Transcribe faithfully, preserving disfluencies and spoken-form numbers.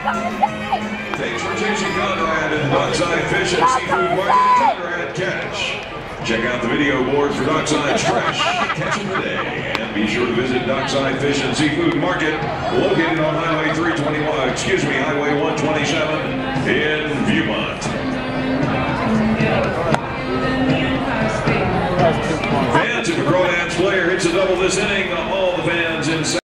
Thanks for chasing Conrad and Dockside Fish and Seafood Market. Conrad Catch. Check out the video board for Dockside's fresh catch of the day. And be sure to visit Dockside Fish and Seafood Market, located on Highway three twenty-one, excuse me, Highway one twenty-seven in Viewmont. Fans, if a Crawdads player hits a double this inning, all the fans in